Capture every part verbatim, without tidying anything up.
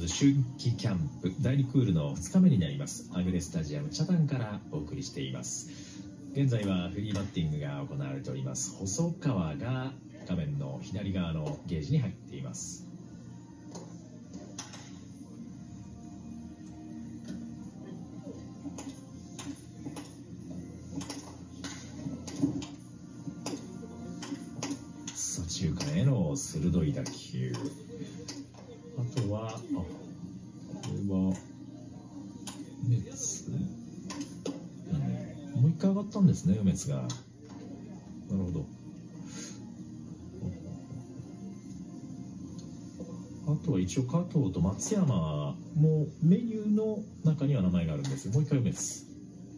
春季キャンプだいにクールのふつかめになります。アグレスタジアムチャタンからお送りしています。現在はフリーバッティングが行われております。細川が画面の左側のゲージに入っています。左中間への鋭い打球。あとは、あ、これは梅津、うん、もう一回上がったんですね、梅津が。なるほど。あとは一応加藤と松山もメニューの中には名前があるんですよ。もう一回梅津。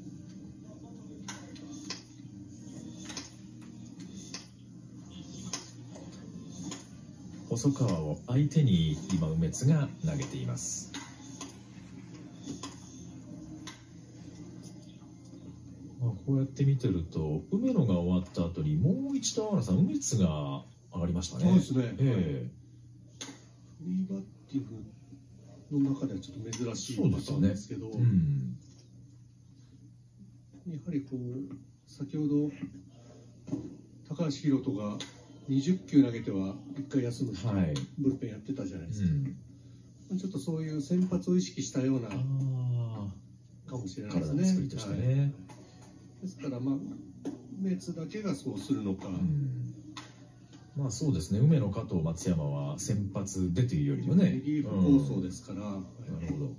細川を相手に今梅津が投げています。まあ、こうやって見てると梅野が終わった後にもう一度天野さん梅津が上がりましたね。 そうですね、 ええ、 フリーバッティングの中ではちょっと珍しいパターンですけど、ね、うん、やはりこう先ほど高橋宏斗がにじゅっきゅう投げてはいっかい休むっていうブルペンやってたじゃないですか、うん、ちょっとそういう先発を意識したようなかもしれないですね。 体の作りとしてね、はい、 ですからまあ梅津だけがそうするのか、うん、 まあそうですね、梅野、加藤、松山は先発でというよりもね、 リリーフ構想ですから、うん、なるほど。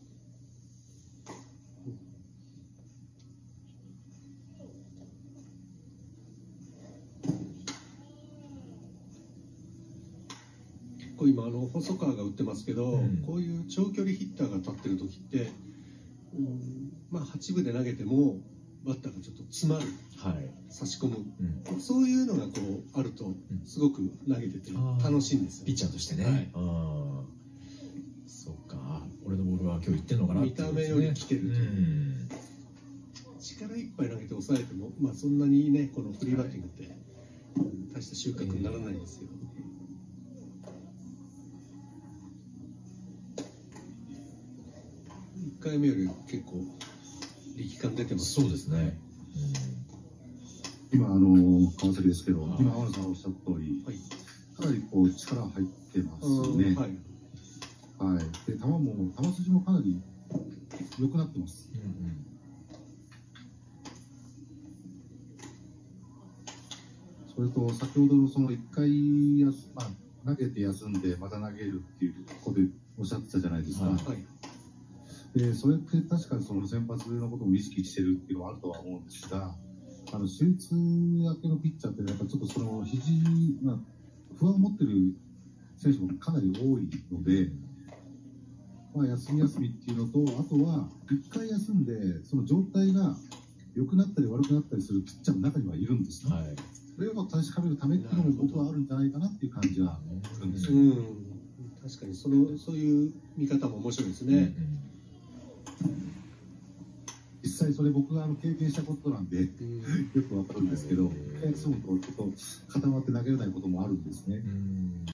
今あの細川が打ってますけど、うん、こういう長距離ヒッターが立ってる時って、うん、まあはちぶで投げてもバッターがちょっと詰まる、はい、差し込む、うん、そういうのがこうあるとすごく投げてて楽しいんですよ、 ピッチャーとしてね、はい、あ、そうか、俺のボールは今日いってるのかなって、ね、 見た目より来てると、うん、力いっぱい投げて抑えても、まあ、そんなにねこのフリーバッティングって、はい、大した収穫にならないんですよ。いっかいめより結構力感出てます。 そうですね、 うん、今あの川崎ですけど、今天野さんおっしゃった通り、はい、かなりこう力入ってますね。はい、はい、で球も球筋もかなり良くなってます。うんうん、それと先ほどのそのいっかいやす、まあ、投げて休んでまた投げるっていうことでおっしゃってたじゃないですか。はい、でそれって確かにその先発のことも意識してるっていうのはあるとは思うんですが、あの手術明けのピッチャーってやっぱちょっとその肘、まあ、不安を持ってる選手もかなり多いので、まあ、休み休みっていうのと、あとはいっかい休んでその状態が良くなったり悪くなったりするピッチャーの中にはいるんですね。はい、それを確かめるためっていうのも僕はあるんじゃないかなっていう感じはするんですよ。うん、 確かにそのそういう見方も面白いですね。うんうん、 実際それ僕があの経験したことなんで、うん、よくわかるんですけど、休むとちょっと固まって投げれないこともあるんですね。うん。